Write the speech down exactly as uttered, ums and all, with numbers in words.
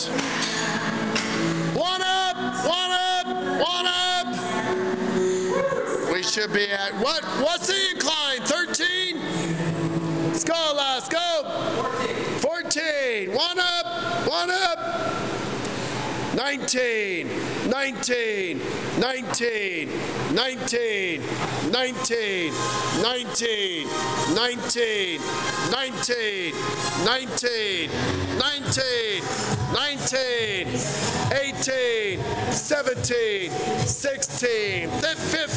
One up, one up, one up. We should be at, what? What's the incline? thirteen? Let's go, Elias, go. fourteen. One up, one up. nineteen, nineteen, nineteen, nineteen, nineteen, nineteen, nineteen, nineteen, nineteen, nineteen, nineteen, eighteen, seventeen, sixteen, fifteen.